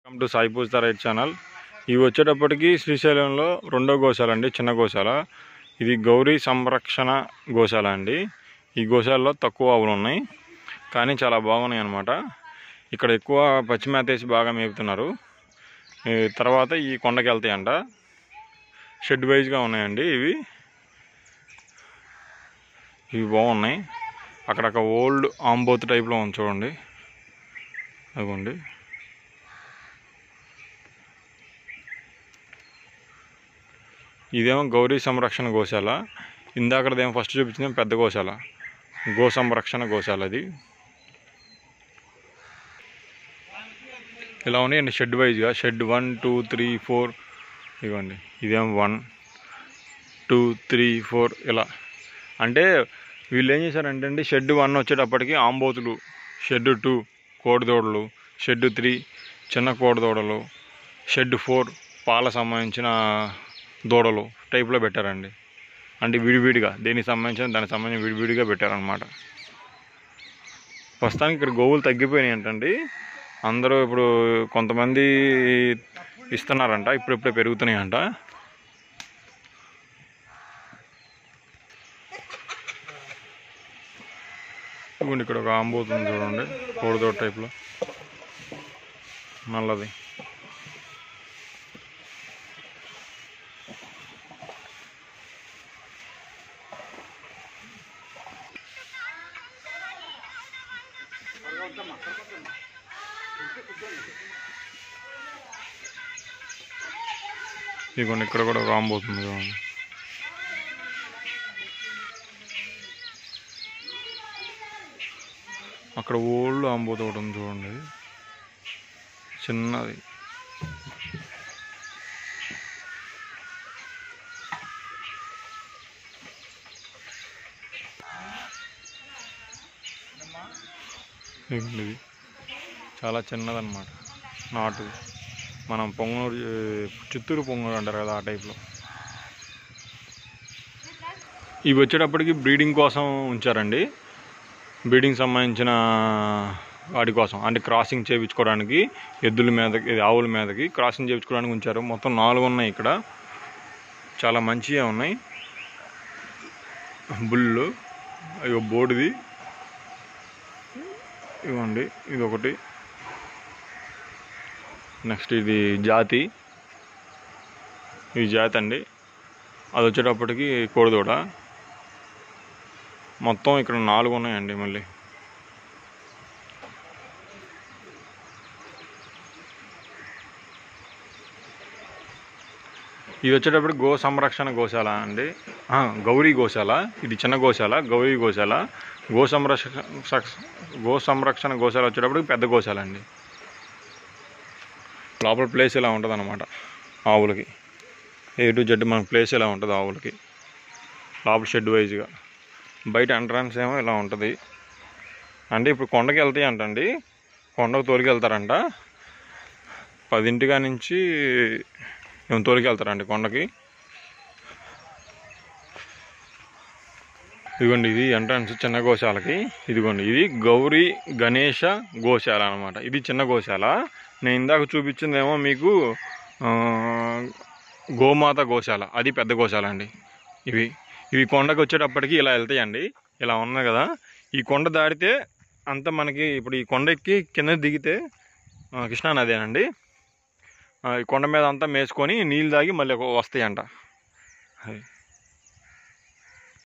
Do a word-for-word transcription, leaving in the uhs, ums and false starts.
Welcome to Sai Poojitha right channel. ఇవి వచ్చేటప్పటికి శ్రీశైలంలో రెండో గోశాల అండి, చిన్న గోశాల. ఇది గౌరీ సంరక్షణ గోశాల అండి. ఈ గోశాలలో తక్కువ ఆవులు ఉన్నాయి కానీ చాలా బాగున్నాయి అన్నమాట. ఇక్కడ ఎక్కువ పచ్చి మేత వేసి బాగా మేపుతున్నారు. తర్వాత ఈ కొండకి వెళ్తాయంట. షెడ్ వైజ్గా ఉన్నాయండి ఇవి ఇవి బాగున్నాయి. అక్కడ ఒక ఓల్డ్ ఆంబోత్ టైప్లో ఉంది చూడండి, అదిగోండి. ఇదేమో గౌరీ సంరక్షణ గోశాల. ఇందాకదేమో ఫస్ట్ చూపించిందేమో పెద్ద గోశాల, గో సంరక్షణ గోశాల. అది ఇలా ఉన్నాయండి షెడ్ వైజ్గా. Shed one two three four ఇవ్వండి. ఇదేమో వన్ టూ త్రీ ఫోర్ ఇలా. అంటే వీళ్ళు ఏం చేశారంటే అండి, షెడ్ వన్ వచ్చేటప్పటికి ఆంబోతులు, షెడ్ టూ కోడిదోడలు, షెడ్ త్రీ చిన్న కోడిదోడలు, షెడ్ ఫోర్ పాల సంబంధించిన దూడలు టైప్లో పెట్టారండి. అంటే విడివిడిగా దేనికి సంబంధించిన దానికి సంబంధించిన విడివిడిగా పెట్టారనమాట. ప్రస్తుతానికి ఇక్కడ గోవులు తగ్గిపోయినాయి అంటండి. అందరూ ఇప్పుడు కొంతమంది ఇస్తున్నారంట, ఇప్పుడిప్పుడే పెరుగుతున్నాయంట. ఇవ్వండి ఇక్కడ ఒక ఆంబోతుంది చూడండి, కోడిదోడ టైప్లో నల్లది. ఇదిగోండి ఇక్కడ కూడా ఒక ఆంబోతుంది చూడండి. అక్కడ ఓల్డ్ ఆంబోతు ఒకటి ఉంది చూడండి, చిన్నది. ఇది చాలా చిన్నదన్నమాట, నాటు. మనం పొంగనూరు చిత్తూరు పొంగనూరు అంటారు కదా, ఆ టైప్లో. ఇవి వచ్చేటప్పటికి బ్రీడింగ్ కోసం ఉంచారండి. బ్రీడింగ్ సంబంధించిన వాటి కోసం, అంటే క్రాసింగ్ చేయించుకోవడానికి ఎద్దుల మీదకి ఆవుల మీదకి క్రాసింగ్ చేయించుకోవడానికి ఉంచారు. మొత్తం నాలుగు ఉన్నాయి ఇక్కడ, చాలా మంచిగా ఉన్నాయి. బుల్లు అయ్యో బోడిది ఇవ్వండి, ఇది ఒకటి. నెక్స్ట్ ఇది జాతి, ఇది జాతి అండి. అది వచ్చేటప్పటికి కోడిదూడ. మొత్తం ఇక్కడ నాలుగు ఉన్నాయండి. మళ్ళీ ఇది వచ్చేటప్పుడు గో సంరక్షణ గోశాల అండి, గౌరీ గోశాల. ఇది చిన్న గోశాల, గౌరీ గోశాల. గో సంరక్షణ గో సంరక్షణ గోశాల వచ్చేటప్పటికి పెద్ద గోశాల అండి. లోపల ప్లేస్ ఇలా ఉంటుంది అన్నమాట ఆవులకి. ఏ టు జెడ్ మన ప్లేస్ ఇలా ఉంటుంది ఆవులకి లోపల షెడ్ వైజ్గా. బయట ఎంట్రన్స్ ఏమో ఇలా ఉంటుంది. అంటే ఇప్పుడు కొండకి వెళ్తాయి అంటండి, కొండకు తోలికి వెళ్తారంట. పదింటిగా నుంచి మేము తోలికి వెళ్తారండి కొండకి. ఇదిగోండి ఇది ఎంట్రన్స్ చిన్న గోశాలకి. ఇదిగోండి ఇది గౌరీ గణేష గోశాల అనమాట. ఇది చిన్న గోశాల. నేను ఇందాక చూపించిందేమో మీకు గోమాత గోశాల, అది పెద్ద గోశాల అండి. ఇవి ఇవి కొండకి వచ్చేటప్పటికి ఇలా వెళ్తాయండి. ఇలా ఉన్నాయి కదా, ఈ కొండ దాటితే అంతా మనకి ఇప్పుడు ఈ కొండ ఎక్కి కింద దిగితే కృష్ణానదేనండి. ఈ కొండ మీద అంతా మేసుకొని నీళ్ళు తాగి మళ్ళీ వస్తాయంట. అది